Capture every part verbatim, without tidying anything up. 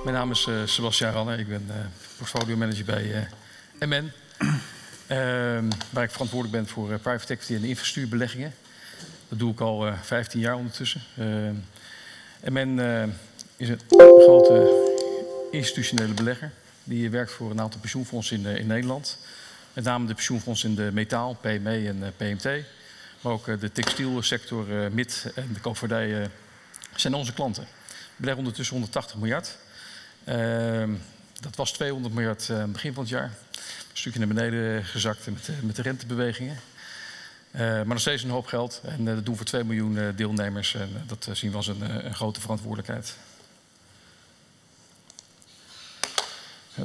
Mijn naam is uh, Sebastiaan Ranne. Ik ben uh, portfolio manager bij uh, M N. Uh, waar ik verantwoordelijk ben voor uh, private equity en infrastructuurbeleggingen. Dat doe ik al uh, vijftien jaar ondertussen. Uh, M N uh, is een grote institutionele belegger. Die werkt voor een aantal pensioenfondsen in, uh, in Nederland. Met name de pensioenfondsen in de metaal, P M E en uh, P M T. Maar ook uh, de textielsector, uh, M I T en de koopvaardij uh, zijn onze klanten. We beleggen ondertussen honderdtachtig miljard. Uh, dat was tweehonderd miljard uh, begin van het jaar. Een stukje naar beneden gezakt met, uh, met de rentebewegingen. Uh, maar nog steeds een hoop geld. En uh, dat doen we voor twee miljoen uh, deelnemers. En uh, dat uh, zien we als een, uh, een grote verantwoordelijkheid. Oh.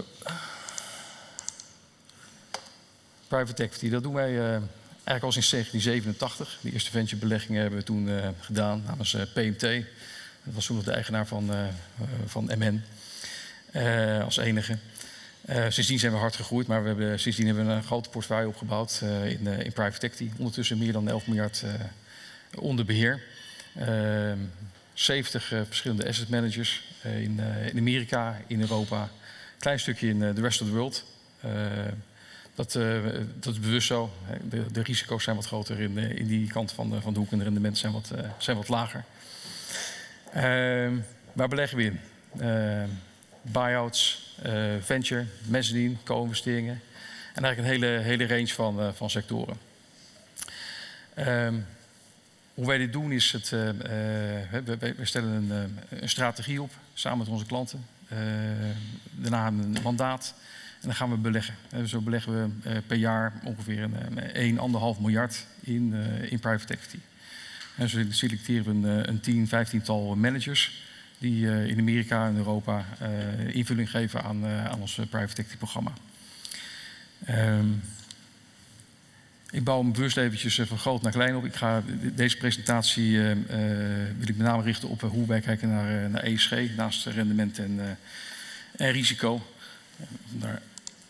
Private equity, dat doen wij uh, eigenlijk al sinds negentien zevenentachtig. De eerste venturebeleggingen hebben we toen uh, gedaan namens uh, P M T. Dat was toen nog de eigenaar van, uh, van M N. Uh, als enige. Uh, sindsdien zijn we hard gegroeid, maar we hebben, sindsdien hebben we een grote portefeuille opgebouwd uh, in, uh, in private equity. Ondertussen meer dan elf miljard uh, onder beheer. Uh, zeventig uh, verschillende asset managers uh, in, uh, in Amerika, in Europa. Een klein stukje in uh, the rest of the world. Uh, dat, uh, dat is bewust zo. De, de risico's zijn wat groter in, uh, in die kant van de, van de hoek en de rendementen zijn wat, uh, zijn wat lager. Uh, waar beleggen we in? Uh, Buyouts, uh, venture, mezzanine, co-investeringen. En eigenlijk een hele, hele range van, uh, van sectoren. Um, hoe wij dit doen is, het, uh, uh, we, we stellen een, een strategie op samen met onze klanten. Uh, daarna hebben we een mandaat en dan gaan we beleggen. Uh, zo beleggen we uh, per jaar ongeveer een, een, anderhalf miljard in, uh, in private equity. En zo selecteren we een, een tien, vijftiental managers die uh, in Amerika en Europa uh, invulling geven aan, uh, aan ons private equity programma. Um, ik bouw hem bewust eventjes van groot naar klein op. Ik ga deze presentatie uh, uh, wil ik met name richten op uh, hoe wij kijken naar, uh, naar E S G, naast rendement en, uh, en risico. Uh, daar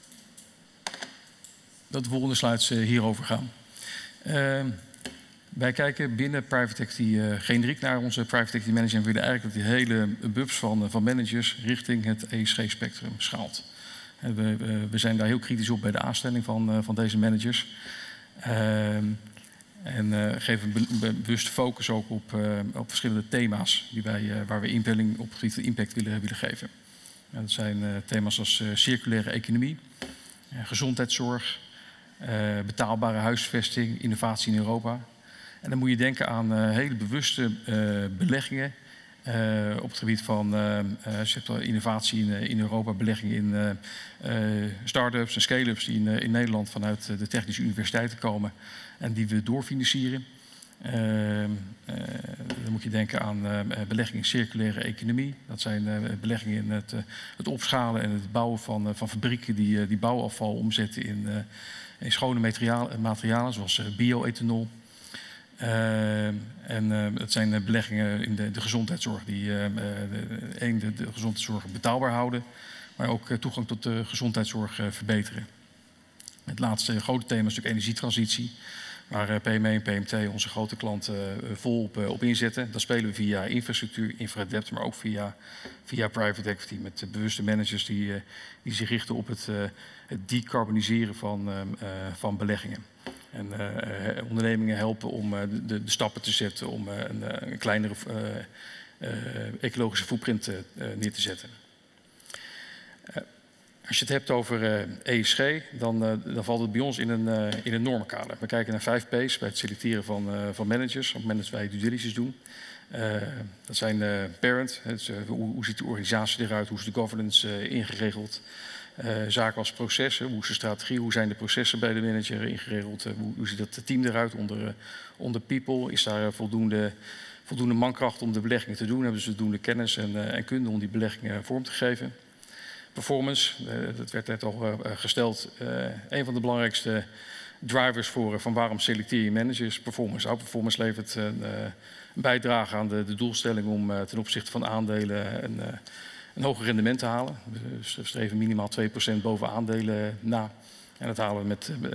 dat de volgende slides uh, hierover gaan. Uh, Wij kijken binnen private equity uh, generiek naar onze private equity manager en willen eigenlijk dat die hele bubs van, uh, van managers richting het E S G-spectrum schaalt. En we, we, we zijn daar heel kritisch op bij de aanstelling van, uh, van deze managers. Uh, en uh, geven be, be, bewust focus ook op, uh, op verschillende thema's die wij, uh, waar we invulling op het gebied van impact willen, willen geven. En dat zijn uh, thema's als uh, circulaire economie, uh, gezondheidszorg, uh, betaalbare huisvesting, innovatie in Europa. En dan moet je denken aan uh, hele bewuste uh, beleggingen uh, op het gebied van uh, uh, innovatie in, uh, in Europa, beleggingen in uh, uh, start-ups en scale-ups die in, uh, in Nederland vanuit uh, de technische universiteiten komen en die we doorfinancieren. Uh, uh, dan moet je denken aan uh, beleggingen in circulaire economie. Dat zijn uh, beleggingen in het, uh, het opschalen en het bouwen van, uh, van fabrieken die, uh, die bouwafval omzetten in, uh, in schone materialen, materialen zoals uh, bio-ethanol. Uh, en uh, het zijn beleggingen in de, de gezondheidszorg die uh, de, de, de gezondheidszorg betaalbaar houden, maar ook uh, toegang tot de gezondheidszorg uh, verbeteren. Het laatste grote thema is natuurlijk energietransitie, waar uh, P M E en P M T onze grote klanten uh, vol op, uh, op inzetten. Dat spelen we via infrastructuur, infradebt, maar ook via, via private equity met uh, bewuste managers die, uh, die zich richten op het, uh, het decarboniseren van, uh, uh, van beleggingen. En uh, ondernemingen helpen om uh, de, de stappen te zetten om uh, een, een kleinere uh, uh, ecologische footprint uh, neer te zetten. Uh, als je het hebt over uh, E S G, dan, uh, dan valt het bij ons in een, uh, in een normenkader. We kijken naar vijf P's bij het selecteren van, uh, van managers, op het moment dat wij due diligence doen. Uh, dat zijn uh, parent, dus, uh, hoe, hoe ziet de organisatie eruit, hoe is de governance uh, ingeregeld. Uh, zaken als processen, hoe is de strategie, hoe zijn de processen bij de manager ingeregeld, uh, hoe, hoe ziet dat team eruit onder, uh, onder people, is daar uh, voldoende, voldoende mankracht om de beleggingen te doen, hebben ze voldoende kennis en, uh, en kunde om die beleggingen vorm te geven. Performance, uh, dat werd net al uh, gesteld, uh, een van de belangrijkste drivers voor uh, van waarom selecteer je managers, performance. Outperformance levert uh, een bijdrage aan de, de doelstelling om uh, ten opzichte van aandelen een, uh, een hoger rendement te halen. Dus we streven minimaal twee procent boven aandelen na. En dat halen we met, uh,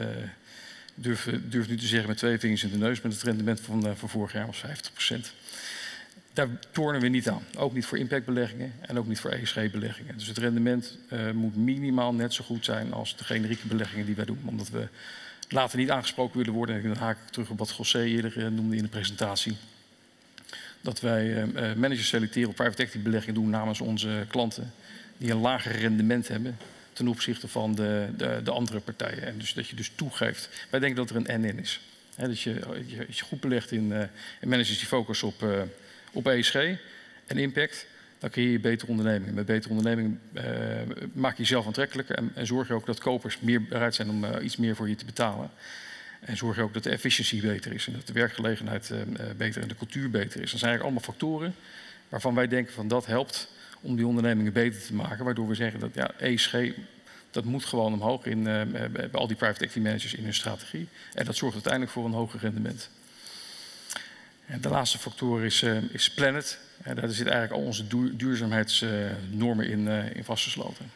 durf, durf nu te zeggen met twee vingers in de neus, met het rendement van, uh, van vorig jaar was vijftig procent. daar tornen we niet aan. Ook niet voor impactbeleggingen en ook niet voor E S G-beleggingen. Dus het rendement uh, moet minimaal net zo goed zijn als de generieke beleggingen die wij doen. Omdat we later niet aangesproken willen worden. En dan haak ik terug op wat José eerder uh, noemde in de presentatie. Dat wij uh, managers selecteren op private equity beleggingen doen namens onze klanten. Die een lager rendement hebben ten opzichte van de, de, de andere partijen. En dus dat je dus toegeeft. Wij denken dat er een en en is. He, dat je, je, je goed belegt in, uh, in managers die focussen op, uh, op E S G en impact. Dan creëer je betere ondernemingen. Met betere ondernemingen uh, maak je jezelf aantrekkelijker. En, en zorg je ook dat kopers meer bereid zijn om uh, iets meer voor je te betalen. En zorg je ook dat de efficiëntie beter is. En dat de werkgelegenheid uh, beter en de cultuur beter is. Dat zijn eigenlijk allemaal factoren waarvan wij denken van dat helpt om die ondernemingen beter te maken. Waardoor we zeggen dat ja, E S G, dat moet gewoon omhoog in, uh, bij al die private equity managers in hun strategie. En dat zorgt uiteindelijk voor een hoger rendement. En de laatste factor is, uh, is Planet. En daar zitten eigenlijk al onze duur, duurzaamheidsnormen in, uh, in vastgesloten.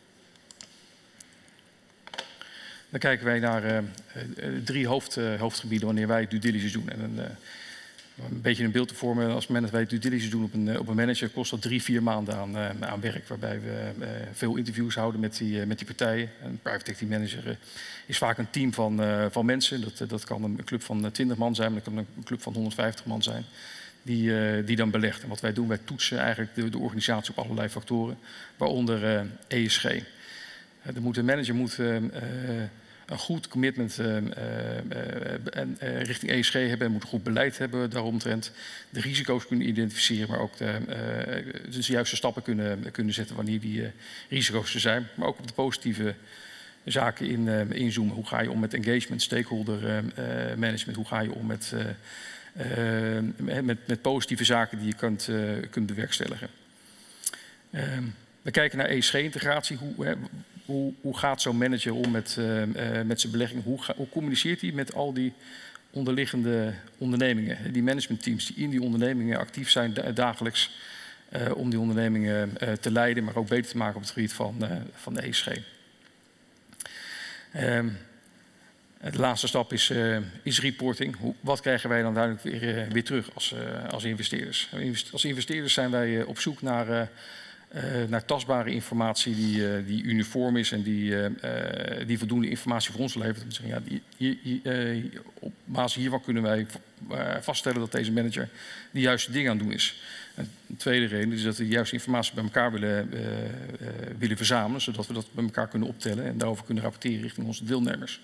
Dan kijken wij naar uh, uh, drie hoofd, uh, hoofdgebieden wanneer wij due diligence doen. En, uh, een beetje een beeld te vormen, als men wij due diligence doen op een, op een manager, kost dat drie, vier maanden aan, uh, aan werk. Waarbij we uh, veel interviews houden met die, uh, met die partijen. Een private equity manager uh, is vaak een team van, uh, van mensen. Dat, uh, dat kan een club van twintig man zijn, maar dat kan een club van honderdvijftig man zijn. Die, uh, die dan belegt. En wat wij doen, wij toetsen eigenlijk de, de organisatie op allerlei factoren. Waaronder uh, E S G. Uh, de, moet, de manager moet uh, uh, een goed commitment uh, uh, uh, richting E S G hebben en moet een goed beleid hebben daaromtrent. De risico's kunnen identificeren, maar ook de, uh, dus de juiste stappen kunnen, kunnen zetten wanneer die uh, risico's er zijn. Maar ook op de positieve zaken in, uh, inzoomen. Hoe ga je om met engagement, stakeholder uh, management? Hoe ga je om met, uh, uh, met, met positieve zaken die je kunt, uh, kunt bewerkstelligen? Uh, we kijken naar E S G-integratie. Hoe, uh, Hoe, hoe gaat zo'n manager om met, uh, uh, met zijn belegging? Hoe, ga, hoe communiceert hij met al die onderliggende ondernemingen? Die managementteams die in die ondernemingen actief zijn da dagelijks uh, om die ondernemingen uh, te leiden, maar ook beter te maken op het gebied van, uh, van de E S G. Um, de laatste stap is, uh, is reporting. Hoe, wat krijgen wij dan duidelijk weer, uh, weer terug als, uh, als investeerders? Als investeerders zijn wij uh, op zoek naar... Uh, Uh, naar tastbare informatie die, uh, die uniform is en die, uh, uh, die voldoende informatie voor ons levert. Om te zeggen, ja, die, die, uh, op basis hiervan kunnen wij uh, vaststellen dat deze manager de juiste dingen aan het doen is. En een tweede reden is dat we de juiste informatie bij elkaar willen, uh, uh, willen verzamelen, zodat we dat bij elkaar kunnen optellen en daarover kunnen rapporteren richting onze deelnemers.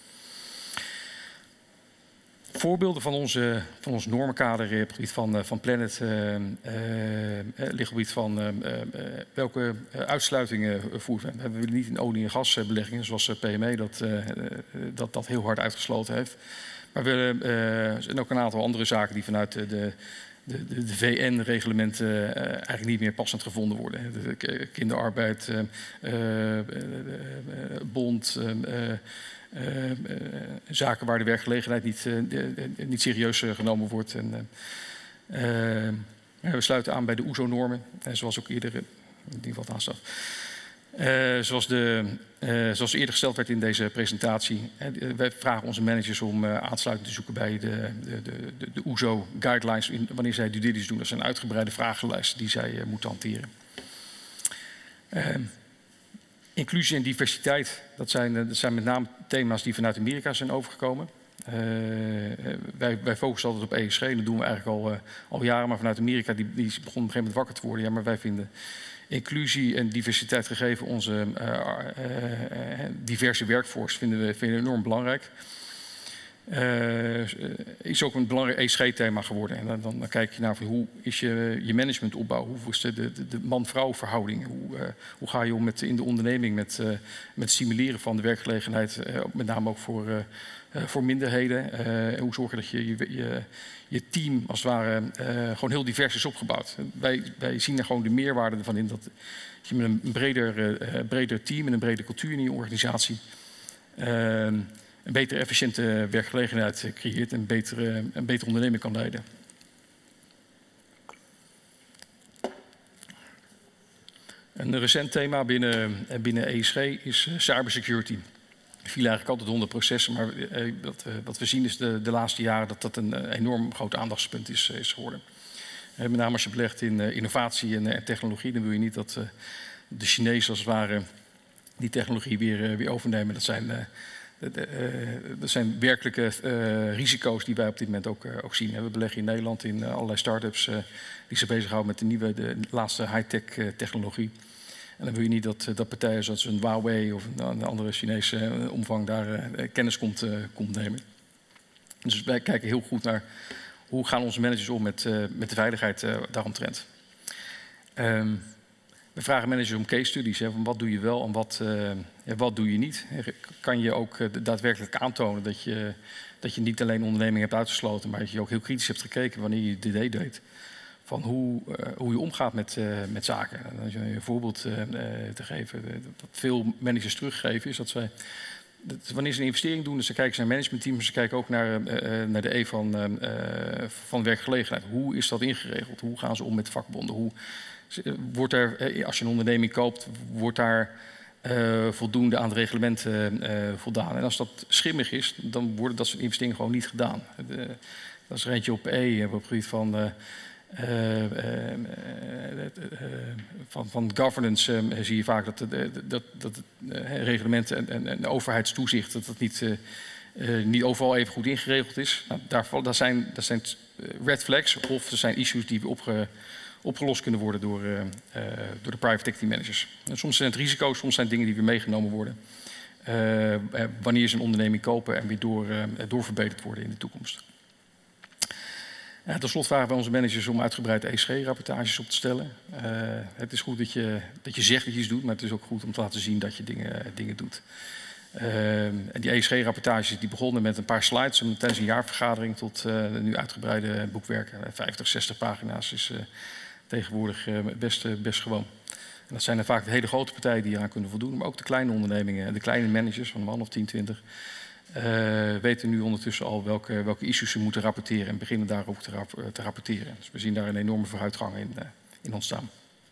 Voorbeelden van, onze, van ons normenkader op het gebied van, van Planet uh, uh, ligt op het gebied van uh, uh, welke uh, uitsluitingen voeren we. We willen niet in olie- en gasbeleggingen zoals P M E dat, uh, dat, dat heel hard uitgesloten heeft. Maar we willen uh, en ook een aantal andere zaken die vanuit de, de, de, de V N-reglementen uh, eigenlijk niet meer passend gevonden worden. De kinderarbeid, uh, uh, uh, bond... Uh, Uh, uh, zaken waar de werkgelegenheid niet, uh, de, de, niet serieus uh, genomen wordt. En, uh, uh, we sluiten aan bij de O E S O-normen, uh, zoals ook eerder in ieder geval het aanstaat. Uh, zoals, de, uh, zoals eerder gesteld werd in deze presentatie. Uh, wij vragen onze managers om uh, aansluiting te zoeken bij de, de, de, de O E S O-guidelines in, wanneer zij due diligence doen. Dat zijn uitgebreide vragenlijsten die zij uh, moeten hanteren. Uh, Inclusie en diversiteit, dat zijn, dat zijn met name thema's die vanuit Amerika zijn overgekomen. Uh, wij, wij focussen altijd op E S G, dat doen we eigenlijk al, uh, al jaren. Maar vanuit Amerika die, die begon op een gegeven moment wakker te worden. Ja, maar wij vinden inclusie en diversiteit gegeven onze uh, uh, diverse workforce vinden we, vinden we enorm belangrijk. Uh, is ook een belangrijk E S G-thema geworden. En dan, dan, dan kijk je naar van hoe is je, je managementopbouw, hoe is de, de, de man-vrouw verhouding, hoe, uh, hoe ga je om met, in de onderneming met, uh, met het stimuleren van de werkgelegenheid, uh, met name ook voor, uh, uh, voor minderheden. Uh, hoe zorg je dat je, je, je, je team als het ware uh, gewoon heel divers is opgebouwd. Wij, wij zien er gewoon de meerwaarde ervan in dat je met een breder, uh, breder team en een brede cultuur in je organisatie Uh, een betere, efficiënte werkgelegenheid creëert en een betere, een betere onderneming kan leiden. Een recent thema binnen, binnen E S G is cybersecurity. Het viel eigenlijk altijd onder processen, maar wat we, wat we zien is de, de laatste jaren dat dat een enorm groot aandachtspunt is, is geworden. Met name als je belegt in uh, innovatie en, uh, en technologie, dan wil je niet dat uh, de Chinezen als het ware die technologie weer, uh, weer overnemen. Dat zijn, uh, de, de, uh, dat zijn werkelijke uh, risico's die wij op dit moment ook, uh, ook zien. We beleggen in Nederland in uh, allerlei start-ups uh, die zich bezighouden met de nieuwe, de laatste high-tech uh, technologie. En dan wil je niet dat, dat partijen zoals een Huawei of een, een andere Chinese uh, omvang daar uh, kennis komt, uh, komt nemen. Dus wij kijken heel goed naar hoe gaan onze managers om met, uh, met de veiligheid uh, daaromtrent. Um, we vragen managers om case studies, hè, van wat doe je wel en wat, uh, ja, wat doe je niet. Kan je ook uh, daadwerkelijk aantonen dat je, dat je niet alleen onderneming hebt uitgesloten, maar dat je ook heel kritisch hebt gekeken wanneer je dit deed. Van hoe, uh, hoe je omgaat met, uh, met zaken. Als je een voorbeeld uh, te geven, wat veel managers teruggeven is dat zij, dat wanneer ze een investering doen, dus ze kijken naar managementteams, ze kijken ook naar, uh, naar de E van, uh, van werkgelegenheid. Hoe is dat ingeregeld? Hoe gaan ze om met vakbonden? Hoe wordt er, als je een onderneming koopt, wordt daar uh, voldoende aan de reglementen uh, voldaan? En als dat schimmig is, dan worden dat soort investeringen gewoon niet gedaan. De, dat is er eentje op E, op het gebied van Uh, Uh, uh, uh, uh, van, van governance uh, zie je vaak dat, uh, dat, dat uh, reglementen en, en, en overheidstoezicht dat dat niet, uh, uh, niet overal even goed ingeregeld is. Nou, daar, daar, zijn, daar zijn red flags of er zijn issues die opge, opgelost kunnen worden door, uh, uh, door de private equity managers. En soms zijn het risico's, soms zijn het dingen die weer meegenomen worden uh, wanneer ze een onderneming kopen en weer door, uh, doorverbeterd worden in de toekomst. Ja, tot slot vragen wij onze managers om uitgebreid E S G-rapportages op te stellen. Uh, het is goed dat je, dat je zegt dat je iets doet, maar het is ook goed om te laten zien dat je dingen, dingen doet. Uh, en die E S G-rapportages die begonnen met een paar slides tijdens een jaarvergadering tot uh, nu uitgebreide boekwerken. vijftig, zestig pagina's is uh, tegenwoordig uh, best, best gewoon. En dat zijn er vaak de hele grote partijen die eraan kunnen voldoen, maar ook de kleine ondernemingen, de kleine managers van een man of tien, twintig. Uh, weten nu ondertussen al welke, welke issues ze moeten rapporteren en beginnen daarop te, rap te rapporteren. Dus we zien daar een enorme vooruitgang in, uh, in ontstaan.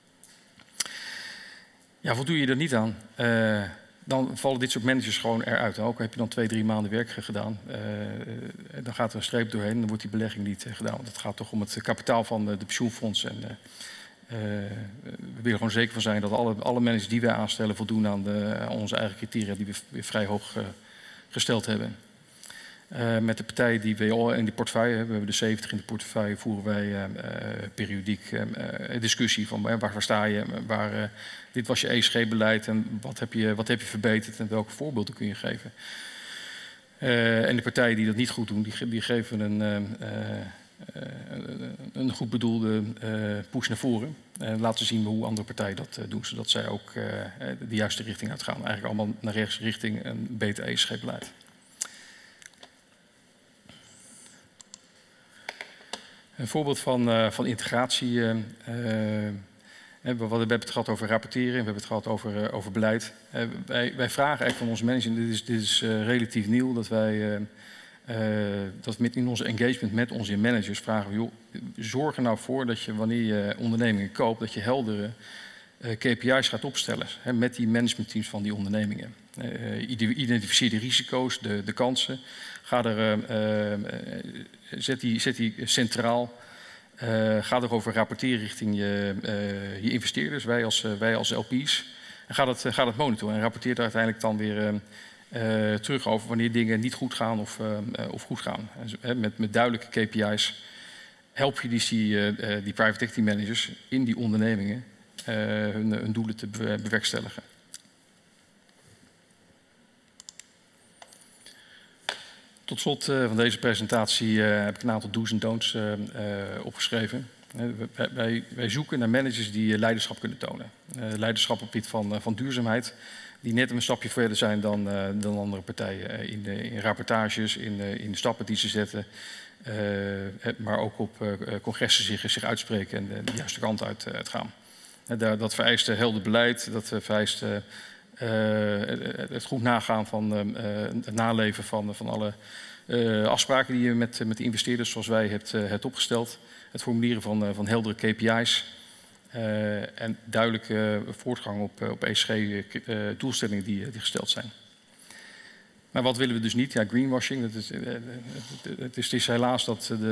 Ja, voldoe je er niet aan, uh, dan vallen dit soort managers gewoon eruit. Ook heb je dan twee, drie maanden werk gedaan, uh, dan gaat er een streep doorheen en dan wordt die belegging niet uh, gedaan. Want het gaat toch om het kapitaal van de, de pensioenfondsen. En, uh, uh, we willen gewoon zeker van zijn dat alle, alle managers die wij aanstellen voldoen aan, de, aan onze eigen criteria die we weer vrij hoog uh, gesteld hebben. Uh, met de partijen die we al in die portefeuille hebben, we hebben de zeventig in de portefeuille, voeren wij uh, uh, periodiek uh, uh, discussie van uh, waar, waar sta je, waar, uh, dit was je E S G-beleid en wat heb, je, wat heb je verbeterd en welke voorbeelden kun je geven. Uh, en de partijen die dat niet goed doen, die, die geven een, uh, uh, een goed bedoelde uh, push naar voren. En laten zien hoe andere partijen dat uh, doen, zodat zij ook uh, de juiste richting uitgaan. Eigenlijk allemaal naar rechts richting een beter E S G-beleid. Een voorbeeld van, uh, van integratie. Uh, uh, we hebben het gehad over rapporteren, we hebben het gehad over, uh, over beleid. Uh, wij, wij vragen eigenlijk van onze managers, dit is, dit is uh, relatief nieuw, dat wij uh, uh, dat met in onze engagement met onze managers vragen, joh, zorg er nou voor dat je wanneer je ondernemingen koopt, dat je heldere uh, K P I's gaat opstellen hè, met die managementteams van die ondernemingen. Uh, identificeer de risico's, de, de kansen. Ga er, uh, uh, zet, die, zet die centraal. Uh, ga erover rapporteren richting je, uh, je investeerders, wij als, uh, wij als L P's. En ga dat, uh, ga dat monitoren en rapporteer daar uiteindelijk dan weer uh, uh, terug over wanneer dingen niet goed gaan of, uh, uh, of goed gaan. Uh, met, met duidelijke K P I's help je die, die, uh, die private equity managers in die ondernemingen uh, hun, hun doelen te bewerkstelligen. Tot slot uh, van deze presentatie uh, heb ik een aantal do's en don'ts uh, uh, opgeschreven. Uh, wij, wij zoeken naar managers die uh, leiderschap kunnen tonen. Uh, leiderschap op het gebied van, uh, van duurzaamheid, die net een stapje verder zijn dan, uh, dan andere partijen. Uh, in, de, in rapportages, in, uh, in de stappen die ze zetten, uh, maar ook op uh, congressen zich, zich uitspreken en de, de juiste kant uit, uh, uitgaan. Uh, dat vereist uh, helder beleid, dat uh, vereist uh, Uh, het goed nagaan van uh, het naleven van, van alle uh, afspraken die je met, met de investeerders zoals wij hebt, uh, hebt opgesteld. Het formuleren van, uh, van heldere K P I's uh, en duidelijke voortgang op, op E S G-doelstellingen uh, die, die gesteld zijn. Maar wat willen we dus niet? Ja, greenwashing. Dat is, uh, het, is, het is helaas dat de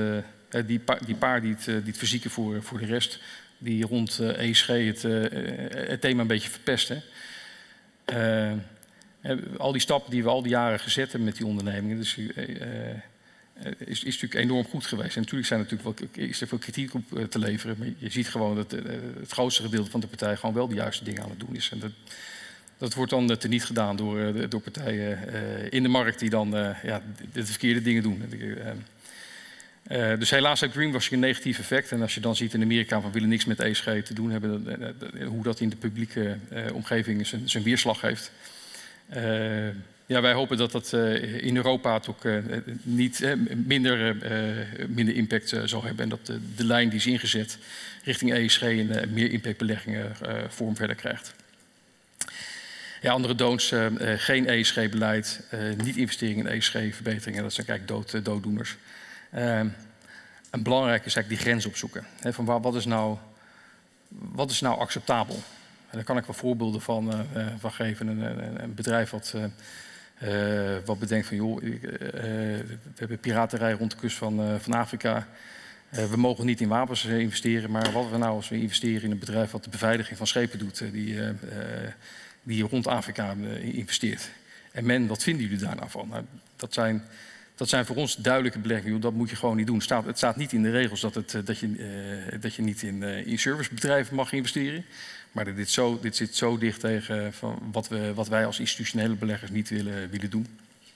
die, pa die paar die het, die het verzieken voor, voor de rest, die rond uh, E S G het, uh, het thema een beetje verpesten. Uh, al die stappen die we al die jaren gezet hebben met die ondernemingen, dus, uh, uh, is, is natuurlijk enorm goed geweest. En natuurlijk zijn er natuurlijk wel, is er veel kritiek op uh, te leveren, maar je ziet gewoon dat uh, het grootste gedeelte van de partij gewoon wel de juiste dingen aan het doen is. En dat, dat wordt dan uh, teniet gedaan door, uh, door partijen uh, in de markt die dan uh, ja, de, de verkeerde dingen doen. Uh, Uh, dus helaas heeft greenwashing een negatief effect. En als je dan ziet in Amerika van willen niks met E S G te doen hebben, uh, uh, hoe dat in de publieke uh, omgeving zijn, zijn weerslag heeft. Uh, ja, wij hopen dat dat uh, in Europa het ook uh, niet uh, minder, uh, minder impact uh, zal hebben. En dat de, de lijn die is ingezet richting E S G en uh, meer impactbeleggingen uh, vorm verder krijgt. Ja, andere don'ts, uh, uh, geen E S G-beleid, uh, niet investeringen in E S G-verbeteringen. Dat zijn eigenlijk dood, uh, dooddoeners. Uh, en belangrijk is eigenlijk die grens opzoeken. He, van waar, wat, is nou, wat is nou acceptabel? En daar kan ik wel voorbeelden van, uh, van geven. Een, een, een bedrijf wat, uh, uh, wat bedenkt van joh, uh, uh, we hebben piraterij rond de kust van, uh, van Afrika. Uh, we mogen niet in wapens uh, investeren, maar wat we nou als we investeren in een bedrijf wat de beveiliging van schepen doet, uh, die, uh, uh, die rond Afrika uh, investeert. En men, wat vinden jullie daar nou van? Nou, dat zijn... Dat zijn voor ons duidelijke beleggingen. Dat moet je gewoon niet doen. Het staat, het staat niet in de regels dat, het, dat, je, uh, dat je niet in, uh, in servicebedrijven mag investeren. Maar dit, zo, dit zit zo dicht tegen van wat, we, wat wij als institutionele beleggers niet willen, willen doen.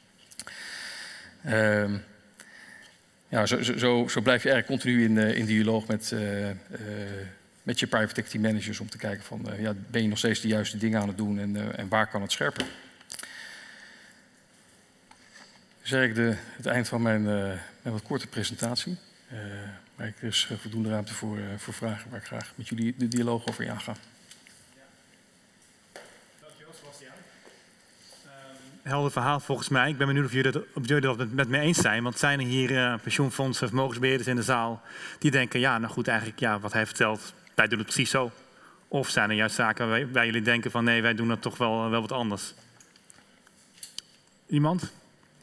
Uh, ja, zo, zo, zo blijf je eigenlijk continu in, uh, in dialoog met, uh, uh, met je private equity managers om te kijken van uh, ja, ben je nog steeds de juiste dingen aan het doen en, uh, en waar kan het scherper? Dat is eigenlijk de, het eind van mijn, uh, mijn wat korte presentatie. Uh, maar er is uh, voldoende ruimte voor, uh, voor vragen waar ik graag met jullie de dialoog over aanga. Ja. Dankjewel, Sebastiaan. Um, helder verhaal volgens mij. Ik ben benieuwd of jullie, dat, of jullie dat met, met me eens zijn. Want zijn er hier uh, pensioenfondsen, vermogensbeheerders in de zaal die denken, ja, nou goed, eigenlijk ja, wat hij vertelt, wij doen het precies zo. Of zijn er juist zaken waar, waar jullie denken van nee, wij doen dat toch wel, wel wat anders. Iemand?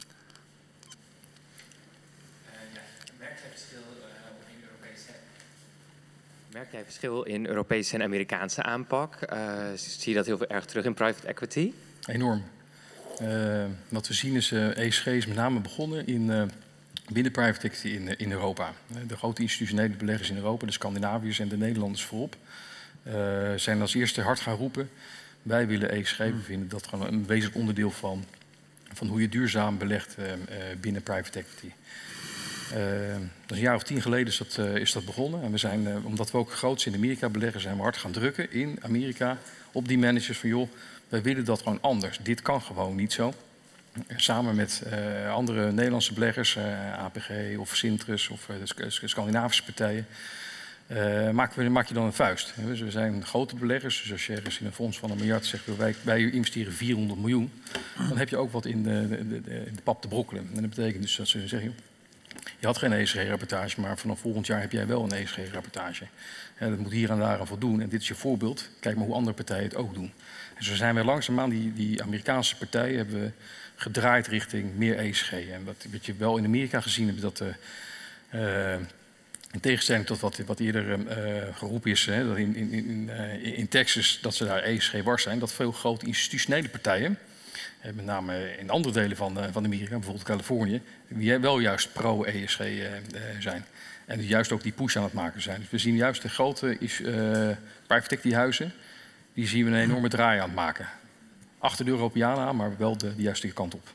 Merk jij verschil in Europese en Amerikaanse aanpak? Uh, zie je dat heel veel erg terug in private equity? Enorm. Uh, wat we zien is, uh, E S G is met name begonnen in, uh, binnen private equity in, uh, in Europa. De grote institutionele beleggers in Europa, de Scandinaviërs en de Nederlanders voorop, uh, zijn als eerste hard gaan roepen. Wij willen E S G, we vinden dat gewoon een wezenlijk onderdeel van, van hoe je duurzaam belegt uh, uh, binnen private equity. Uh, dat is een jaar of tien geleden is dat, uh, is dat begonnen. En we zijn, uh, omdat we ook groot in Amerika beleggen, zijn we hard gaan drukken in Amerika op die managers van joh, wij willen dat gewoon anders. Dit kan gewoon niet zo. Samen met uh, andere Nederlandse beleggers, uh, A P G of Sintrus of uh, de Scandinavische partijen, uh, maken we, maak je dan een vuist. Dus we zijn grote beleggers, dus als je ergens in een fonds van een miljard zegt, wij, wij investeren vierhonderd miljoen, dan heb je ook wat in de, de, de, de pap te brokkelen. En dat betekent dus dat ze zeggen, joh, je had geen E S G-rapportage, maar vanaf volgend jaar heb jij wel een E S G-rapportage. Dat moet hier en daar aan voldoen. En dit is je voorbeeld. Kijk maar hoe andere partijen het ook doen. En zo zijn we langzaamaan, die, die Amerikaanse partijen, hebben we gedraaid richting meer E S G. En wat, wat je wel in Amerika gezien hebt, dat uh, uh, in tegenstelling tot wat, wat eerder uh, geroepen is, hè, dat in, in, in, uh, in Texas, dat ze daar E S G-wars zijn, dat veel grote institutionele partijen, met name in andere delen van, van Amerika, bijvoorbeeld Californië, die wel juist pro-E S G uh, zijn. En juist ook die push aan het maken zijn. Dus we zien juist de grote uh, private equity huizen, die zien we een enorme draai aan het maken. Achter de Europeanen aan, maar wel de, de juiste kant op.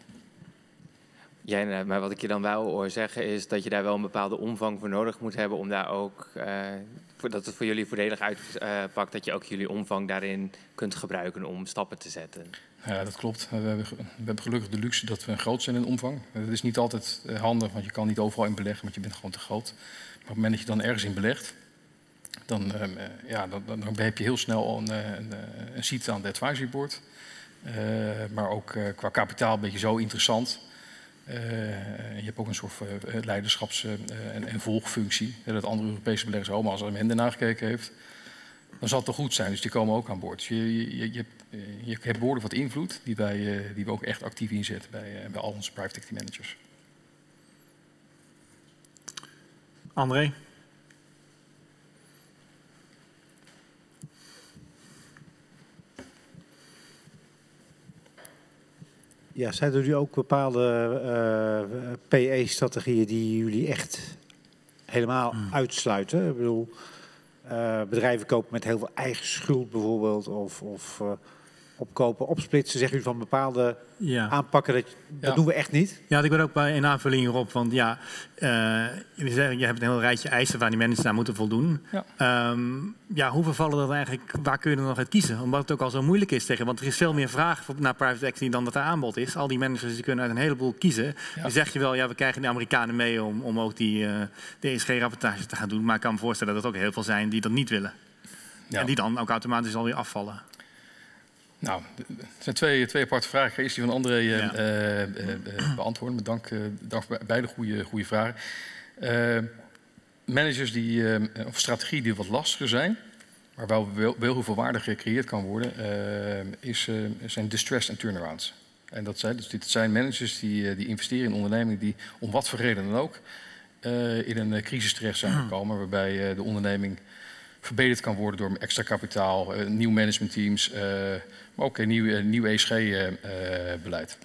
Ja, maar wat ik je dan wel hoor zeggen is dat je daar wel een bepaalde omvang voor nodig moet hebben om daar ook, uh, dat het voor jullie voordelig uitpakt, uh, dat je ook jullie omvang daarin kunt gebruiken om stappen te zetten. Ja, dat klopt. We hebben, we hebben gelukkig de luxe dat we groot zijn in omvang. Dat is niet altijd handig, want je kan niet overal in beleggen, want je bent gewoon te groot. Maar op het moment dat je dan ergens in belegt, dan, uh, ja, dan, dan heb je heel snel een, een, een seat aan het advisory board. Uh, maar ook uh, qua kapitaal ben je zo interessant. Uh, je hebt ook een soort uh, leiderschaps- uh, en, en volgfunctie. Uh, dat andere Europese beleggers, oh, maar als er hem ernaar gekeken heeft, dan zal het toch goed zijn. Dus die komen ook aan boord. Dus je, je, je, je, hebt, je hebt behoorlijk wat invloed die, wij, uh, die we ook echt actief inzetten bij, uh, bij al onze private equity managers. André? Ja, zijn er nu ook bepaalde uh, P E-strategieën die jullie echt helemaal hmm. uitsluiten? Ik bedoel, uh, bedrijven kopen met heel veel eigen schuld bijvoorbeeld, of, of uh, opkopen, opsplitsen. Zeggen jullie van bepaalde ja. aanpakken, dat, dat ja. doen we echt niet? Ja, ik ben ook bij een aanvulling hierop, want ja, uh, je, zegt, je hebt een heel rijtje eisen waar die mensen naar moeten voldoen. Ja, um, ja hoeveel vallen er eigenlijk, waar kun je er nog uit kiezen? Omdat het ook al zo moeilijk is tegen, want er is veel meer vraag naar private equity dan dat er aanbod is. Al die managers die kunnen uit een heleboel kiezen. Ja. Dan zeg je wel, ja, we krijgen de Amerikanen mee om, om ook die uh, de E S G-rapportage te gaan doen. Maar ik kan me voorstellen dat er ook heel veel zijn die dat niet willen. Ja. En die dan ook automatisch alweer afvallen. Nou, het zijn twee, twee aparte vragen. Ik ga eerst die van André uh, ja. uh, uh, beantwoorden. Met dank, uh, dank voor beide goede, goede vragen. Uh, managers die, uh, of strategieën die wat lastiger zijn, maar wel, wel, wel heel veel waarde gecreëerd kan worden, uh, is, uh, zijn distress en turnarounds. En dat zijn, dus dit zijn managers die, uh, die investeren in ondernemingen die om wat voor reden dan ook uh, in een uh, crisis terecht zijn gekomen, waarbij uh, de onderneming verbeterd kan worden door extra kapitaal, uh, nieuw managementteams, uh, maar ook een nieuw, uh, nieuw E S G-beleid.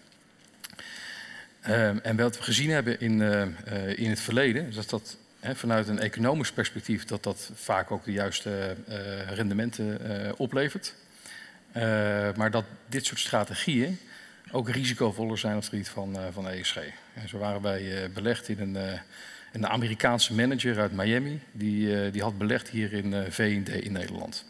Uh, uh, en wat we gezien hebben in, uh, uh, in het verleden, is dat dat hè, vanuit een economisch perspectief dat dat vaak ook de juiste uh, rendementen uh, oplevert. Uh, maar dat dit soort strategieën ook risicovoller zijn op het gebied van, uh, van E S G. En zo waren wij uh, belegd in een... Uh, Een Amerikaanse manager uit Miami, die, uh, die had belegd hier in uh, V en D in Nederland.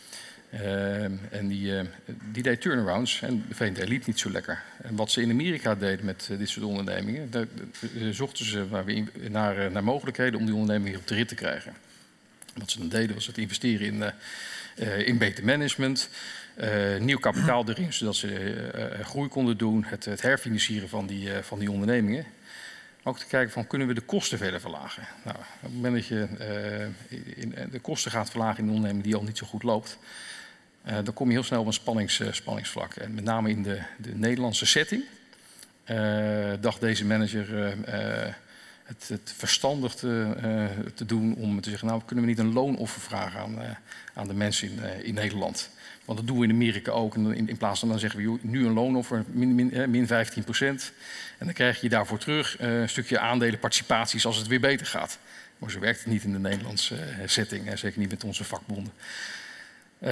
Uh, en die, uh, die deed turnarounds en V en D liep niet zo lekker. En wat ze in Amerika deden met uh, dit soort ondernemingen, daar uh, zochten ze naar, uh, naar mogelijkheden om die onderneming hier op de rit te krijgen. Wat ze dan deden was het investeren in, uh, uh, in beter management, uh, nieuw kapitaal erin, zodat ze uh, groei konden doen, het, het herfinancieren van die, uh, van die ondernemingen. Ook te kijken van, kunnen we de kosten verder verlagen? Nou, op het moment dat je uh, in, de kosten gaat verlagen in een onderneming die al niet zo goed loopt, uh, dan kom je heel snel op een spannings, uh, spanningsvlak. En met name in de, de Nederlandse setting uh, dacht deze manager uh, uh, het, het verstandig te, uh, te doen om te zeggen, nou kunnen we niet een loonoffer vragen aan, uh, aan de mensen in, uh, in Nederland. Want dat doen we in Amerika ook. En in, in plaats van dan zeggen we joh, nu een loonoffer, min, min, min vijftien procent. En dan krijg je daarvoor terug uh, een stukje aandelen, participaties als het weer beter gaat. Maar zo werkt het niet in de Nederlandse uh, setting. Hè, zeker niet met onze vakbonden. Uh,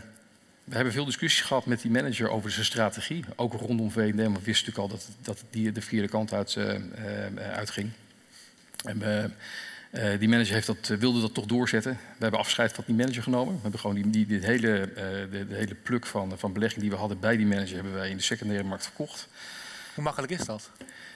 we hebben veel discussies gehad met die manager over zijn strategie. Ook rondom V en D, maar we wisten natuurlijk al dat, dat die de vierde kant uit, uh, uh, uitging. En we... Uh, die manager heeft dat, uh, wilde dat toch doorzetten. We hebben afscheid van die manager genomen. We hebben gewoon die, die, dit hele, uh, de, de hele pluk van, van belegging die we hadden bij die manager hebben wij in de secundaire markt verkocht. Hoe makkelijk is dat?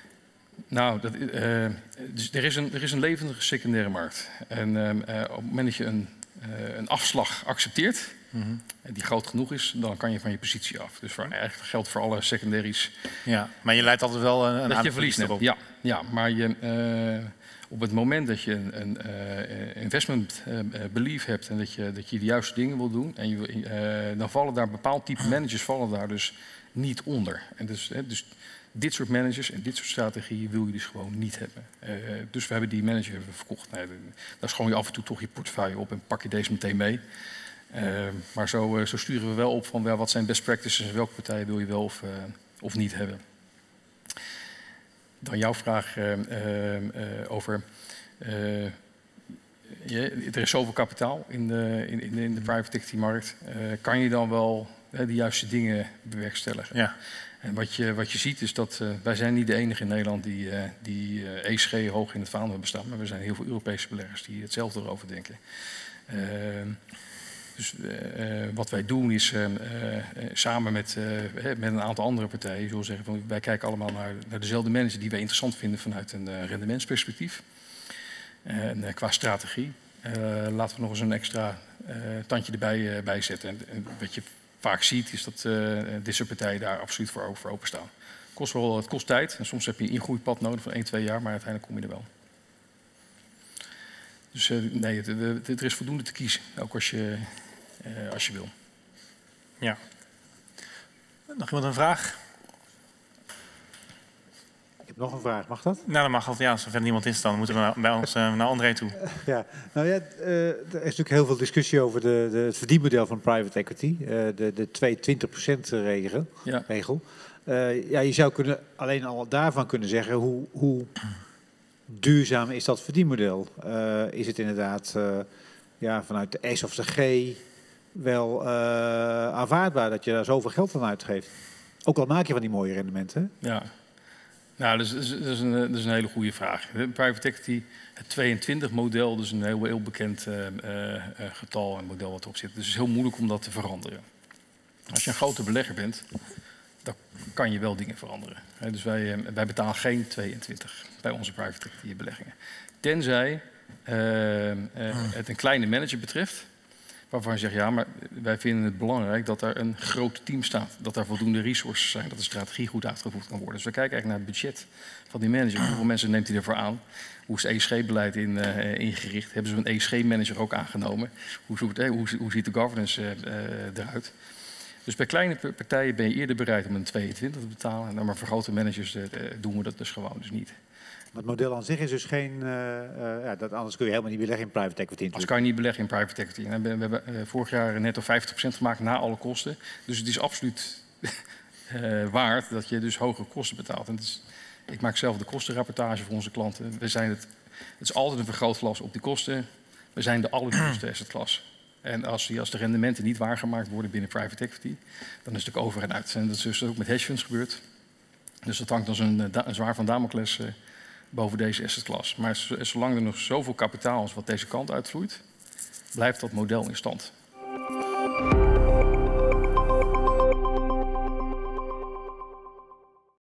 Nou, dat, uh, dus er, is een, er is een levendige secundaire markt. En uh, uh, op het moment dat je een, uh, een afslag accepteert, mm-hmm. die groot genoeg is, dan kan je van je positie af. Dus voor, eigenlijk geldt voor alle secondaries. Ja, maar je leidt altijd wel een, een dat je verliest erop. Ja, ja, maar je... Uh, Op het moment dat je een, een uh, investment uh, belief hebt en dat je, dat je de juiste dingen wil doen, en je, uh, dan vallen daar bepaald type managers vallen daar dus niet onder. En dus, uh, dus dit soort managers en dit soort strategieën wil je dus gewoon niet hebben. Uh, dus we hebben die manager verkocht. Nee, daar schoon je af en toe toch je portefeuille op en pak je deze meteen mee. Uh, maar zo, uh, zo sturen we wel op van well, wat zijn best practices en welke partijen wil je wel of, uh, of niet hebben. Dan jouw vraag uh, uh, uh, over... Uh, je, er is zoveel kapitaal in de, in, in de private equity markt. Uh, kan je dan wel uh, de juiste dingen bewerkstelligen? Ja. En wat je, wat je ziet is dat uh, wij zijn niet de enige in Nederland die, uh, die uh, E S G hoog in het vaandel hebben staan. Maar er zijn heel veel Europese beleggers die hetzelfde erover denken. Uh, Dus uh, wat wij doen is uh, uh, samen met, uh, met een aantal andere partijen, ik wil zeggen, van, wij kijken allemaal naar, naar dezelfde mensen die wij interessant vinden vanuit een uh, rendementsperspectief. En uh, qua strategie uh, laten we nog eens een extra uh, tandje erbij uh, bij zetten. En, en wat je vaak ziet is dat uh, dit soort partijen daar absoluut voor, voor openstaan. Het kost, wel, het kost tijd en soms heb je een ingroeipad nodig van één, twee jaar, maar uiteindelijk kom je er wel. Dus uh, nee, het, het, het, er is voldoende te kiezen, ook als je... Uh, als je wil. Ja. Nog iemand een vraag? Ik heb nog een vraag, mag dat? Nou, dat mag altijd. Ja, als er verder niemand is, dan moeten we naar, bij ons uh, naar André toe. Ja, nou ja, uh, er is natuurlijk heel veel discussie over de, de, het verdienmodel van private equity. Uh, de, de twee twintig procent regel. Ja. regel. Uh, ja, je zou kunnen, alleen al daarvan kunnen zeggen, hoe, hoe duurzaam is dat verdienmodel? Uh, is het inderdaad uh, ja, vanuit de S of de G wel uh, aanvaardbaar dat je daar zoveel geld aan uitgeeft? Ook al maak je van die mooie rendementen. Ja, nou, dat is, dat is, een, dat is een hele goede vraag. Private equity, het tweeëntwintig model, dat is een heel, heel bekend uh, uh, getal en model wat erop zit. Dus het is heel moeilijk om dat te veranderen. Als je een grote belegger bent, dan kan je wel dingen veranderen. He, dus wij, uh, wij betalen geen tweeëntwintig bij onze private equity beleggingen. Tenzij uh, uh, het een kleine manager betreft, waarvan je zegt, ja, maar wij vinden het belangrijk dat er een groot team staat. Dat er voldoende resources zijn, dat de strategie goed uitgevoerd kan worden. Dus we kijken eigenlijk naar het budget van die manager. Hoeveel mensen neemt hij ervoor aan? Hoe is het E S G-beleid in, uh, ingericht? Hebben ze een E S G-manager ook aangenomen? Hoe, hoe, hoe, hoe ziet de governance uh, uh, eruit? Dus bij kleine partijen ben je eerder bereid om een tweeëntwintig te betalen. Nou, maar voor grote managers uh, doen we dat dus gewoon dus niet. Het model aan zich is dus geen... Uh, uh, ja, dat, anders kun je helemaal niet beleggen in private equity. Anders kan je niet beleggen in private equity. We hebben, we hebben uh, vorig jaar netto vijftig procent gemaakt na alle kosten. Dus het is absoluut uh, waard dat je dus hogere kosten betaalt. En het is, ik maak zelf de kostenrapportage voor onze klanten. We zijn het, het is altijd een vergrootglas op die kosten. We zijn de allerduurste assetklas. En als, als de rendementen niet waargemaakt worden binnen private equity, dan is het ook over en uit. En dat is dus ook met hedge funds gebeurd. Dus dat hangt als een, een zwaard van Damocles uh, boven deze assetklas. Maar zolang er nog zoveel kapitaal is wat deze kant uitvloeit, blijft dat model in stand.